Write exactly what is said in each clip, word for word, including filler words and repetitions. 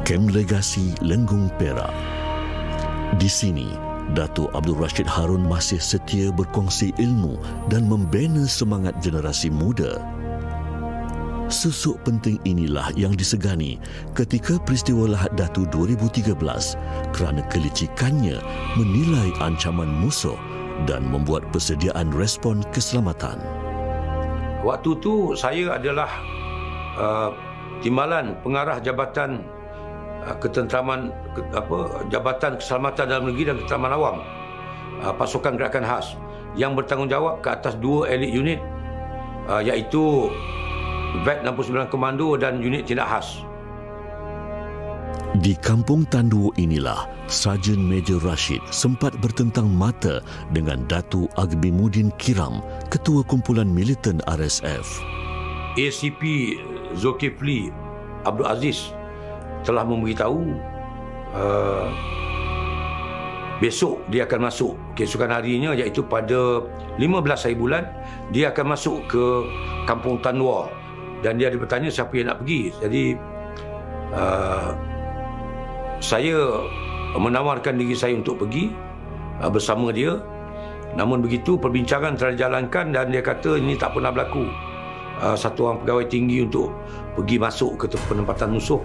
Kem Legasi Lenggung Perak. Di sini, Datuk Abdul Rashid Harun masih setia berkongsi ilmu dan membina semangat generasi muda. Susuk penting inilah yang disegani ketika peristiwa Lahad Datu dua ribu tiga belas kerana kelicikannya menilai ancaman musuh dan membuat persediaan respon keselamatan. Waktu tu saya adalah uh, timbalan pengarah Jabatan uh, Ketenteraman ke, apa Jabatan Keselamatan Dalam Negeri dan Ketenteraman Awam, uh, Pasukan Gerakan Khas yang bertanggungjawab ke atas dua elit unit, uh, iaitu V E T enam puluh sembilan Komando dan unit tindak khas. Di Kampung Tanduo inilah Sarjan Major Rashid sempat bertentang mata dengan Datuk Agmimuddin Kiram, Ketua Kumpulan Militan R S F. A C P Zulkifli Abdul Aziz telah memberitahu uh, besok dia akan masuk keesokan harinya, iaitu pada lima belas hari bulan dia akan masuk ke Kampung Tanduo. Dan dia ada bertanya siapa yang nak pergi. Jadi uh, saya menawarkan diri saya untuk pergi uh, bersama dia. Namun begitu perbincangan telah dijalankan dan dia kata ini tak pernah berlaku, uh, satu orang pegawai tinggi untuk pergi masuk ke penempatan musuh.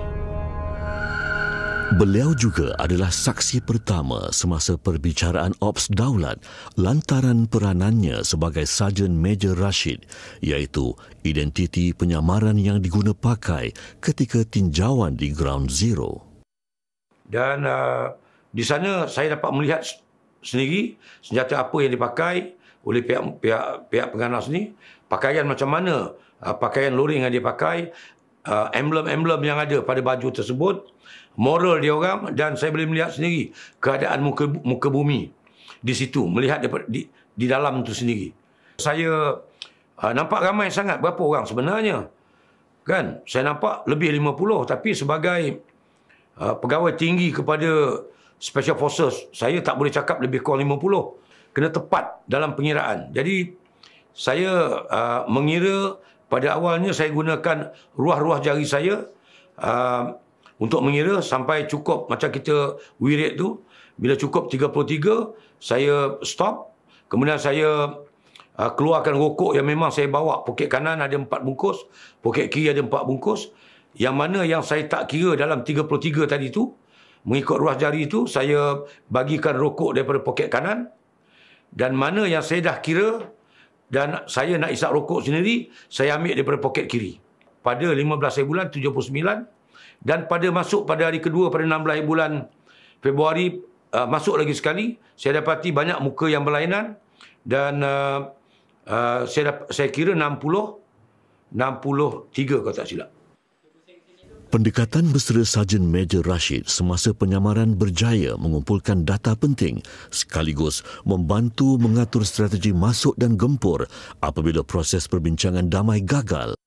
Beliau juga adalah saksi pertama semasa perbicaraan Ops Daulat lantaran peranannya sebagai Sarjan Major Rashid, iaitu identiti penyamaran yang diguna pakai ketika tinjauan di Ground Zero. Dan uh, di sana saya dapat melihat sendiri senjata apa yang dipakai oleh pihak pihak pihak penganas ni, pakaian macam mana, uh, pakaian loring yang dia pakai, uh, emblem-emblem yang ada pada baju tersebut, moral dia orang, dan saya boleh melihat sendiri keadaan muka muka bumi di situ, melihat di, di dalam itu sendiri. Saya uh, nampak ramai sangat. Berapa orang sebenarnya? Kan? Saya nampak lebih lima puluh, tapi sebagai uh, pegawai tinggi kepada Special Forces, saya tak boleh cakap lebih kurang lima puluh. Kena tepat dalam pengiraan. Jadi saya uh, mengira pada awalnya saya gunakan ruah-ruah jari saya uh, untuk mengira sampai cukup macam kita wirid tu. Bila cukup tiga puluh tiga, saya stop. Kemudian saya uh, keluarkan rokok yang memang saya bawa. Poket kanan ada empat bungkus, poket kiri ada empat bungkus. Yang mana yang saya tak kira dalam tiga puluh tiga tadi tu, mengikut ruas jari tu, saya bagikan rokok daripada poket kanan. Dan mana yang saya dah kira dan saya nak isap rokok sendiri, saya ambil daripada poket kiri. Pada lima belas hari bulan tujuh puluh sembilan, dan pada masuk pada hari kedua pada enam belas bulan Februari, uh, masuk lagi sekali, saya dapati banyak muka yang berlainan dan uh, uh, saya, dapat, saya kira enam puluh, enam puluh tiga kalau tak silap. Pendekatan bersama Sarjan Major Rashid semasa penyamaran berjaya mengumpulkan data penting sekaligus membantu mengatur strategi masuk dan gempur apabila proses perbincangan damai gagal.